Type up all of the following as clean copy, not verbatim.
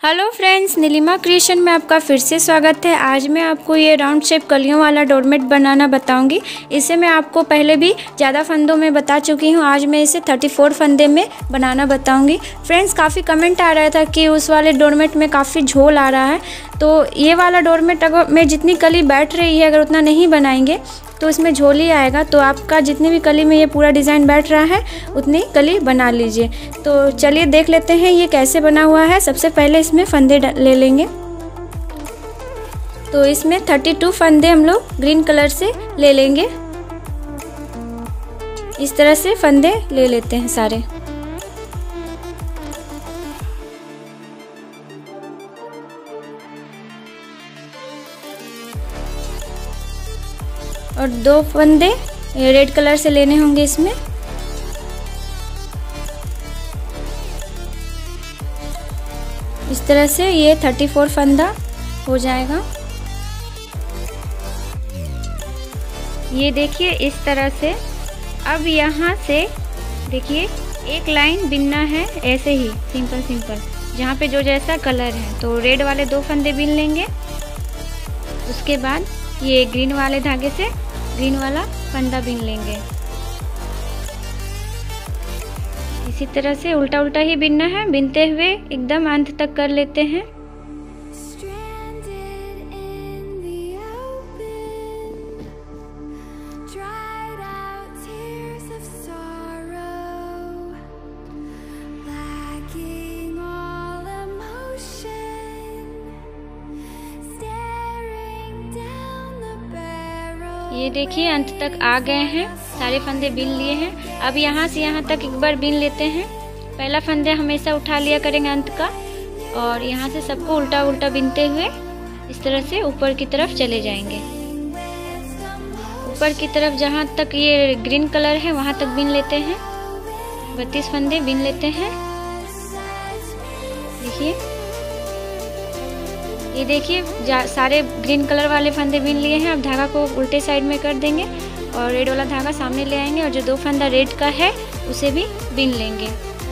Hello friends, Nilima creation में आपका फिर से स्वागत है। आज मैं आपको ये राउंड शेप कलियों वाला डोरमेट बनाना बताऊंगी। इसे मैं आपको पहले भी ज़्यादा फंदों में बता चुकी हूँ। आज मैं इसे 34 फंदे में बनाना बताऊंगी। फ्रेंड्स, काफ़ी कमेंट आ रहा था कि उस वाले डोरमेट में काफ़ी झोल आ रहा है, तो ये वाला डोरमेट अगर में जितनी कली बैठ रही है अगर उतना नहीं बनाएंगे तो इसमें झोल ही आएगा। तो आपका जितनी भी कली में ये पूरा डिज़ाइन बैठ रहा है उतनी कली बना लीजिए। तो चलिए देख लेते हैं ये कैसे बना हुआ है। सबसे पहले इसमें फंदे ले लेंगे। तो इसमें 32 फंदे हम लोग ग्रीन कलर से ले लेंगे। इस तरह से फंदे ले लेते हैं सारे। और 2 फंदे रेड कलर से लेने होंगे इसमें। इस तरह से ये 34 फंदा हो जाएगा। ये देखिए इस तरह से। अब यहाँ से देखिए एक लाइन बिनना है ऐसे ही सिंपल सिंपल, जहाँ पे जो जैसा कलर है। तो रेड वाले 2 फंदे बिन लेंगे। उसके बाद ये ग्रीन वाले धागे से ग्रीन वाला फंदा बिन लेंगे। इसी तरह से उल्टा उल्टा ही बिनना है। बिनते हुए एकदम अंत तक कर लेते हैं। ये देखिए अंत तक आ गए हैं, सारे फंदे बिन लिए हैं। अब यहाँ से यहाँ तक एक बार बिन लेते हैं। पहला फंदे हमेशा उठा लिया करेंगे अंत का, और यहाँ से सबको उल्टा उल्टा बिनते हुए इस तरह से ऊपर की तरफ चले जाएंगे। ऊपर की तरफ जहाँ तक ये ग्रीन कलर है वहाँ तक बिन लेते हैं। 32 फंदे बिन लेते हैं। देखिए ये देखिए सारे ग्रीन कलर वाले फंदे बिन लिए हैं। अब धागा को उल्टे साइड में कर देंगे और रेड वाला धागा सामने ले आएंगे, और जो 2 फंदा रेड का है उसे भी बिन लेंगे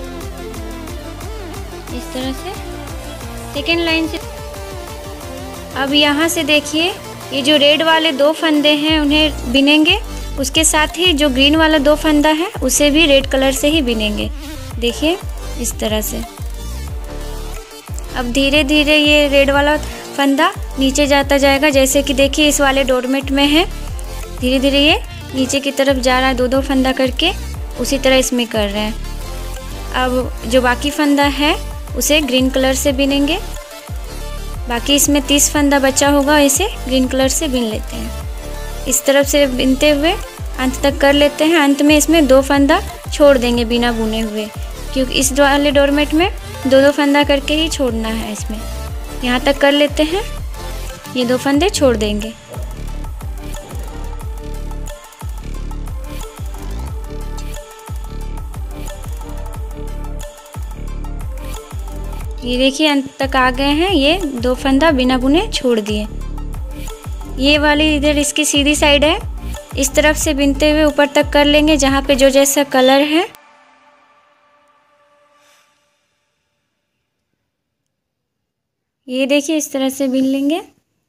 इस तरह से सेकेंड लाइन से। अब यहाँ से देखिए ये जो रेड वाले 2 फंदे हैं उन्हें बिनेंगे। उसके साथ ही जो ग्रीन वाला 2 फंदा है उसे भी रेड कलर से ही बिनेंगे। देखिए इस तरह से। अब धीरे धीरे ये रेड वाला फंदा नीचे जाता जाएगा, जैसे कि देखिए इस वाले डोरमेट में है। धीरे धीरे ये नीचे की तरफ जा रहा है 2-2 फंदा करके। उसी तरह इसमें कर रहे हैं। अब जो बाकी फंदा है उसे ग्रीन कलर से बिनेंगे। बाकी इसमें 30 फंदा बचा होगा, इसे ग्रीन कलर से बिन लेते हैं। इस तरफ से बिनते हुए अंत तक कर लेते हैं। अंत में इसमें 2 फंदा छोड़ देंगे बिना बुने हुए, क्योंकि इस वाले डोरमेट में 2-2 फंदा करके ही छोड़ना है। इसमें यहाँ तक कर लेते हैं। ये 2 फंदे छोड़ देंगे। ये देखिए अंत तक आ गए हैं। ये 2 फंदा बिना बुने छोड़ दिए। ये वाली इधर इसकी सीधी साइड है। इस तरफ से बिनते हुए ऊपर तक कर लेंगे, जहाँ पे जो जैसा कलर है। ये देखिए इस तरह से बिन लेंगे।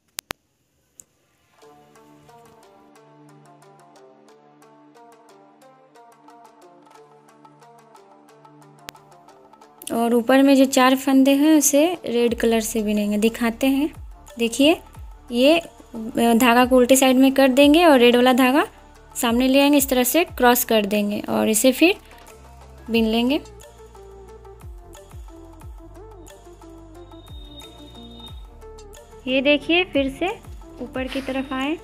और ऊपर में जो 4 फंदे हैं उसे रेड कलर से बिनेंगे। दिखाते हैं। देखिए ये धागा को उल्टे साइड में कर देंगे और रेड वाला धागा सामने ले आएंगे। इस तरह से क्रॉस कर देंगे और इसे फिर बिन लेंगे। ये देखिए फिर से ऊपर की तरफ आए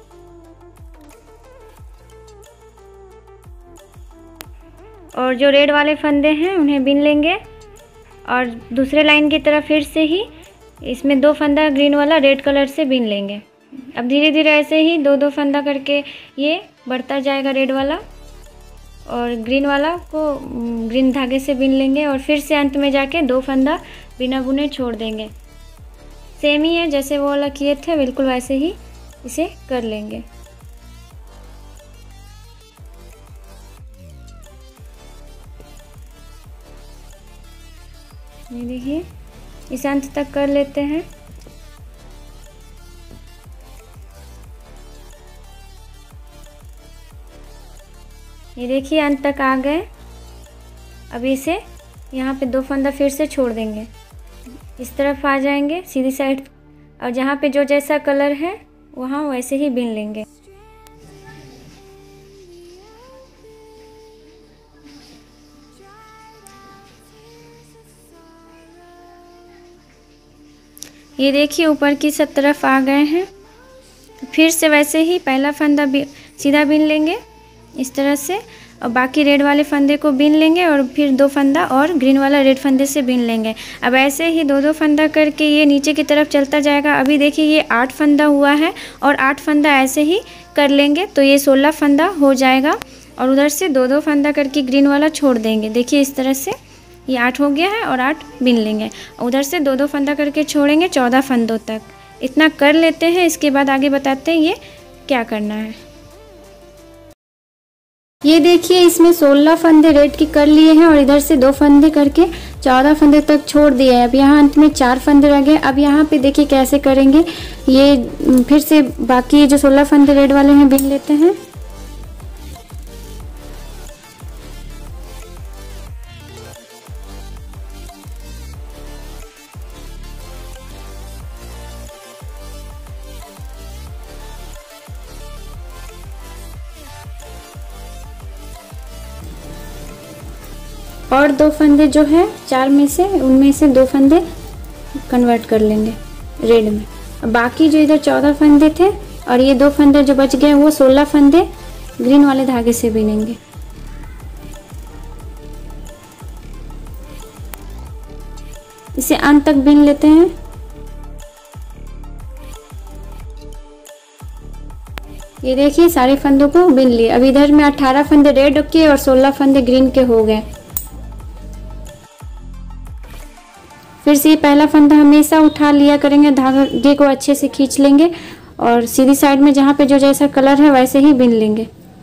और जो रेड वाले फंदे हैं उन्हें बिन लेंगे। और दूसरे लाइन की तरफ फिर से ही इसमें 2 फंदा ग्रीन वाला रेड कलर से बिन लेंगे। अब धीरे धीरे ऐसे ही 2-2 फंदा करके ये बढ़ता जाएगा रेड वाला, और ग्रीन वाला को ग्रीन धागे से बिन लेंगे। और फिर से अंत में जाके 2 फंदा बिना बुने छोड़ देंगे। सेम ही है जैसे वो वाला किए थे, बिल्कुल वैसे ही इसे कर लेंगे। ये देखिए इस अंत तक कर लेते हैं। ये देखिए अंत तक आ गए। अब इसे यहाँ पे 2 फंदा फिर से छोड़ देंगे, इस तरफ आ जाएंगे सीधी साइड, और जहाँ पे जो जैसा कलर है वहाँ वैसे ही बिन लेंगे। ये देखिए ऊपर की सब तरफ आ गए हैं। फिर से वैसे ही पहला फंदा सीधा बिन लेंगे इस तरह से, और बाकी रेड वाले फंदे को बिन लेंगे और फिर 2 फंदा और ग्रीन वाला रेड फंदे से बिन लेंगे। अब ऐसे ही 2-2 फंदा करके ये नीचे की तरफ चलता जाएगा। अभी देखिए ये 8 फंदा हुआ है और 8 फंदा ऐसे ही कर लेंगे तो ये 16 फंदा हो जाएगा। और उधर से 2-2 फंदा करके ग्रीन वाला छोड़ देंगे। देखिए इस तरह से ये 8 हो गया है और 8 बिन लेंगे। उधर से 2-2 फंदा करके छोड़ेंगे 14 फंदों तक। इतना कर लेते हैं, इसके बाद आगे बताते हैं ये क्या करना है। ये देखिए इसमें 16 फंदे रेड की कर लिए हैं और इधर से 2 फंदे करके 14 फंदे तक छोड़ दिए हैं। अब यहाँ अंत में 4 फंदे रह गए। अब यहाँ पे देखिए कैसे करेंगे, ये फिर से बाकी जो 16 फंदे रेड वाले हैं बिन लेते हैं। और 2 फंदे जो है 4 में से, उनमें से 2 फंदे कन्वर्ट कर लेंगे रेड में। अब बाकी जो इधर 14 फंदे थे और ये 2 फंदे जो बच गए वो 16 फंदे ग्रीन वाले धागे से बिनेंगे। इसे अंत तक बिन लेते हैं। ये देखिए सारे फंदों को बिन लिए। अब इधर में 18 फंदे रेड के और 16 फंदे ग्रीन के हो गए। फिर से पहला फंदा हमेशा उठा लिया करेंगे, धागे को अच्छे से खींच लेंगे और सीधी साइड में जहाँ पे जो जैसा कलर है वैसे ही बिन लेंगे।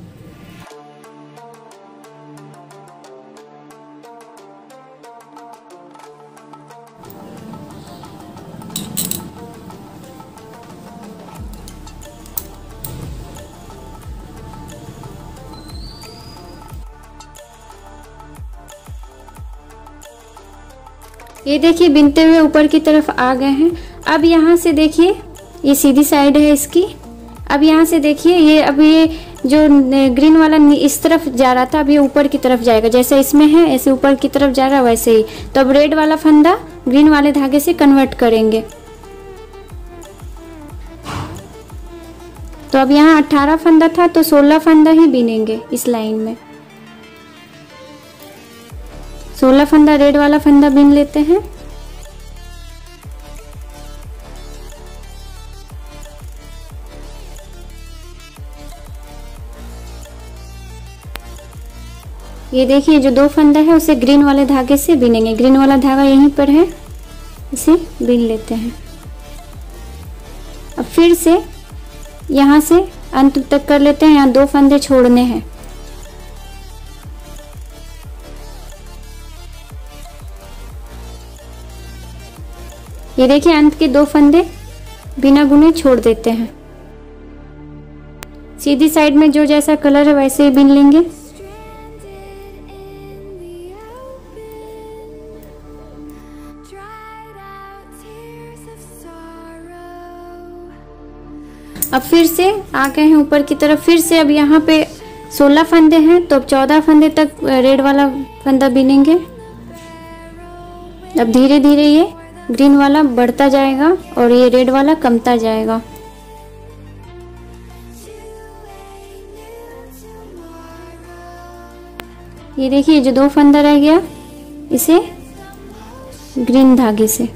ये देखिए बिनते हुए ऊपर की तरफ आ गए हैं। अब यहाँ से देखिए ये सीधी साइड है इसकी। अब यहाँ से देखिए ये अब ये जो ग्रीन वाला इस तरफ जा रहा था, अब ये ऊपर की तरफ जाएगा। जैसे इसमें है ऐसे ऊपर की तरफ जा रहा है वैसे ही। तो अब रेड वाला फंदा ग्रीन वाले धागे से कन्वर्ट करेंगे। तो अब यहाँ 18 फंदा था तो 16 फंदा ही बिनेंगे इस लाइन में। 16 फंदा रेड वाला फंदा बिन लेते हैं। ये देखिए जो 2 फंदा है उसे ग्रीन वाले धागे से बिनेंगे। ग्रीन वाला धागा यहीं पर है, इसे बिन लेते हैं। अब फिर से यहाँ से अंत तक कर लेते हैं। यहाँ 2 फंदे छोड़ने हैं। ये देखिए अंत के 2 फंदे बिना बुने छोड़ देते हैं। सीधी साइड में जो जैसा कलर है वैसे ही बिन लेंगे। अब फिर से आ गए हैं ऊपर की तरफ। फिर से अब यहाँ पे 16 फंदे हैं तो अब 14 फंदे तक रेड वाला फंदा बिनेंगे। अब धीरे धीरे ये ग्रीन वाला बढ़ता जाएगा और ये रेड वाला कमता जाएगा। ये देखिए जो 2 फंदा रह गया इसे ग्रीन धागे से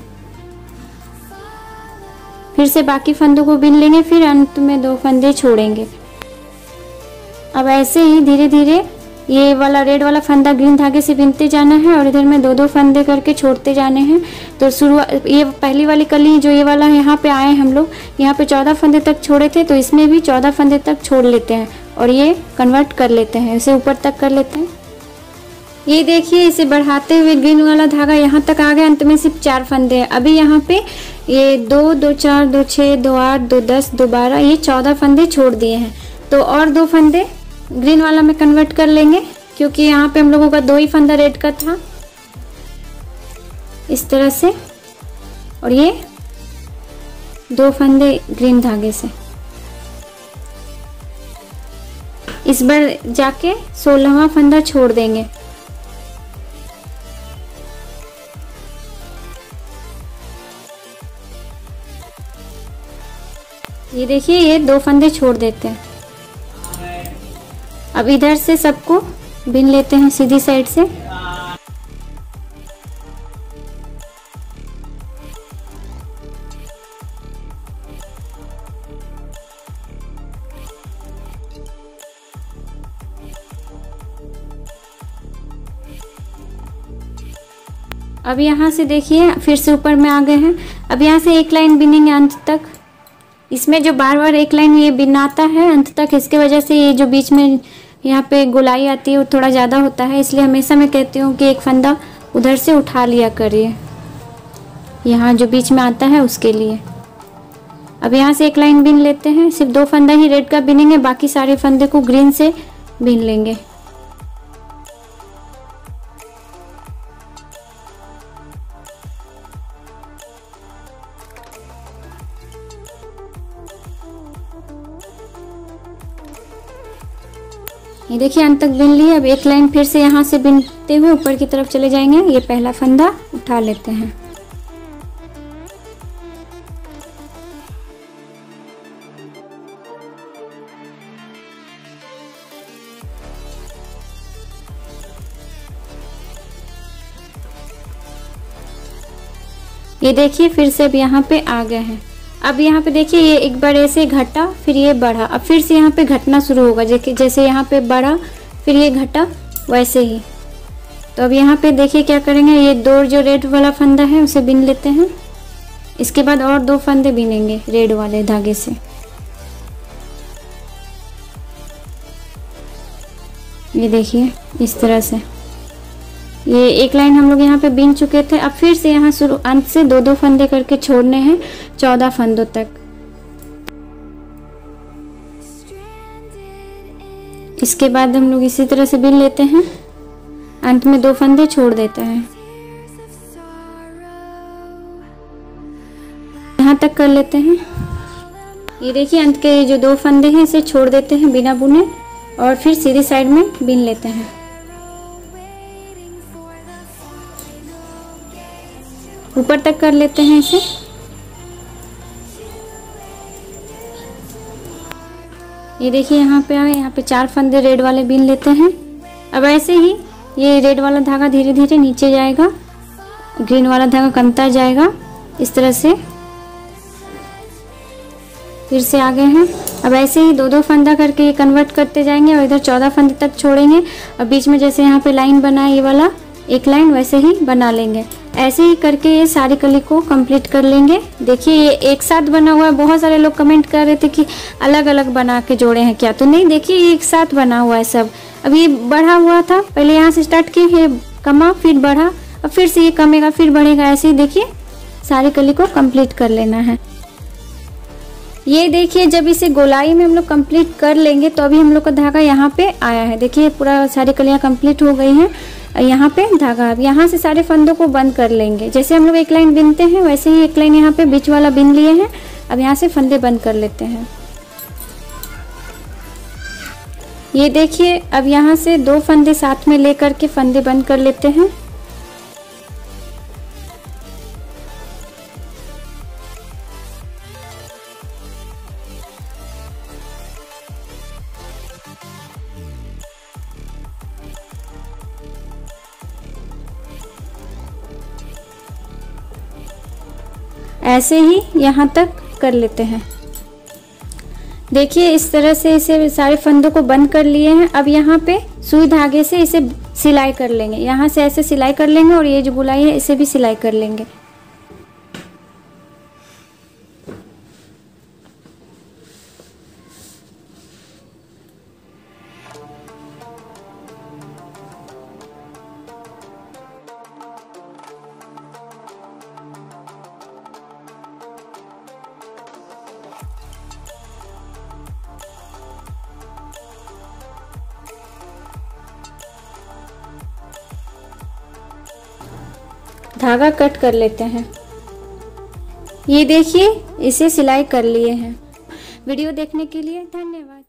फिर से बाकी फंदों को बिन लेंगे। फिर अंत में 2 फंदे छोड़ेंगे। अब ऐसे ही धीरे धीरे ये वाला रेड वाला फंदा ग्रीन धागे से बिनते जाना है और इधर में 2-2 फंदे करके छोड़ते जाने हैं। तो शुरुआत ये पहली वाली कली जो ये वाला यहाँ पे आए हम लोग, यहाँ पे 14 फंदे तक छोड़े थे तो इसमें भी 14 फंदे तक छोड़ लेते हैं और ये कन्वर्ट कर लेते हैं। इसे ऊपर तक कर लेते हैं। ये देखिए इसे बढ़ाते हुए ग्रीन वाला धागा यहाँ तक आ गया, अंत में सिर्फ 4 फंदे हैं। अभी यहाँ पे ये 2 2 4 2 6 2 8 2 10 2 12 ये 14 फंदे छोड़ दिए हैं। तो और 2 फंदे ग्रीन वाला में कन्वर्ट कर लेंगे, क्योंकि यहाँ पे हम लोगों का 2 ही फंदा रेड का था, इस तरह से। और ये 2 फंदे ग्रीन धागे से। इस बार जाके 16वां फंदा छोड़ देंगे। ये देखिए ये 2 फंदे छोड़ देते हैं। अब इधर से सबको बिन लेते हैं सीधी साइड से। अब यहाँ से देखिए फिर से ऊपर में आ गए हैं। अब यहाँ से एक लाइन बिनेंगे अंत तक। इसमें जो बार बार एक लाइन ये बिनाता है अंत तक, इसके वजह से ये जो बीच में यहाँ पे गोलाई आती है वो थोड़ा ज़्यादा होता है। इसलिए हमेशा मैं कहती हूँ कि एक फंदा उधर से उठा लिया करिए, यहाँ जो बीच में आता है उसके लिए। अब यहाँ से एक लाइन बिन लेते हैं। सिर्फ 2 फंदा ही रेड का बिनेंगे, बाकी सारे फंदे को ग्रीन से बिन लेंगे। ये देखिए अंत तक बिन लिए। अब एक लाइन फिर से यहाँ से बिनते हुए ऊपर की तरफ चले जाएंगे। ये पहला फंदा उठा लेते हैं। ये देखिए फिर से अब यहाँ पे आ गए हैं। अब यहाँ पे देखिए ये एक बार ऐसे घटा, फिर ये बढ़ा, अब फिर से यहाँ पे घटना शुरू होगा। जैसे यहाँ पे बढ़ा फिर ये घटा, वैसे ही। तो अब यहाँ पे देखिए क्या करेंगे, ये 2 जो रेड वाला फंदा है उसे बिन लेते हैं। इसके बाद और 2 फंदे बिनेंगे रेड वाले धागे से। ये देखिए इस तरह से ये एक लाइन हम लोग यहाँ पे बिन चुके थे। अब फिर से यहाँ शुरू अंत से 2 फंदे करके छोड़ने हैं 14 फंदों तक। इसके बाद हम लोग इसी तरह से बिन लेते हैं, अंत में 2 फंदे छोड़ देते हैं। यहाँ तक कर लेते हैं। ये देखिए अंत के जो 2 फंदे हैं इसे छोड़ देते हैं बिना बुने, और फिर सीधी साइड में बिन लेते हैं। ऊपर तक कर लेते हैं इसे। ये देखिए यहाँ पे आए, यहाँ पे 4 फंदे रेड वाले बिन लेते हैं। अब ऐसे ही ये रेड वाला धागा धीरे धीरे नीचे जाएगा, ग्रीन वाला धागा कमता जाएगा, इस तरह से। फिर से आ गए हैं। अब ऐसे ही 2 फंदा करके ये कन्वर्ट करते जाएंगे और इधर 14 फंदे तक छोड़ेंगे। और बीच में जैसे यहाँ पे लाइन बना है ये वाला एक लाइन, वैसे ही बना लेंगे। ऐसे ही करके ये सारी कली को कंप्लीट कर लेंगे। देखिए ये एक साथ बना हुआ है। बहुत सारे लोग कमेंट कर रहे थे कि अलग अलग बना के जोड़े हैं क्या, तो नहीं, देखिए ये एक साथ बना हुआ है सब। अब ये बढ़ा हुआ था, पहले यहाँ से स्टार्ट किए, ये कमा फिर बढ़ा, अब फिर से ये कमेगा फिर बढ़ेगा। ऐसे ही देखिए सारी कली को कंप्लीट कर लेना है। ये देखिए जब इसे गोलाई में हम लोग कंप्लीट कर लेंगे तो अभी हम लोग का धागा यहाँ पे आया है। देखिए पूरा सारी कलियाँ कंप्लीट हो गई हैं। यहाँ पे धागा, अब यहाँ से सारे फंदों को बंद कर लेंगे। जैसे हम लोग एक लाइन बिनते हैं वैसे ही एक लाइन यहाँ पे बीच वाला बिन लिए हैं। अब यहाँ से फंदे बंद कर लेते हैं। ये देखिए अब यहाँ से 2 फंदे साथ में लेकर के फंदे बंद कर लेते हैं। ऐसे ही यहाँ तक कर लेते हैं। देखिए इस तरह से इसे सारे फंदों को बंद कर लिए हैं। अब यहाँ पे सुई धागे से इसे सिलाई कर लेंगे। यहाँ से ऐसे सिलाई कर लेंगे और ये जो गोलाई है इसे भी सिलाई कर लेंगे। धागा कट कर लेते हैं। ये देखिए, इसे सिलाई कर लिए हैं। वीडियो देखने के लिए धन्यवाद।